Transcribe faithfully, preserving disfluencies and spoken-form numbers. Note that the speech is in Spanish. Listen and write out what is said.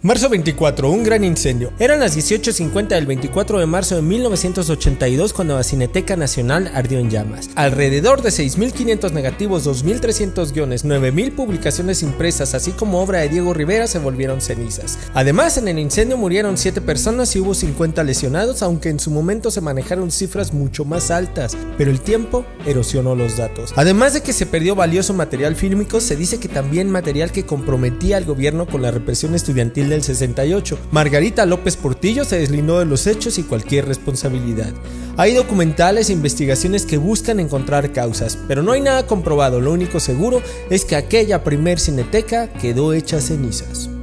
Marzo veinticuatro, un gran incendio. Eran las dieciocho cincuenta del veinticuatro de marzo de mil novecientos ochenta y dos cuando la Cineteca Nacional ardió en llamas. Alrededor de seis mil quinientos negativos, dos mil trescientos guiones, nueve mil publicaciones impresas, así como obra de Diego Rivera se volvieron cenizas. Además, en el incendio murieron siete personas y hubo cincuenta lesionados, aunque en su momento se manejaron cifras mucho más altas, pero el tiempo erosionó los datos. Además de que se perdió valioso material fílmico, se dice que también material que comprometía al gobierno con la represión estudiantil del sesenta y ocho. Margarita López Portillo se deslindó de los hechos y cualquier responsabilidad. Hay documentales e investigaciones que buscan encontrar causas, pero no hay nada comprobado. Lo único seguro es que aquella primer cineteca quedó hecha cenizas.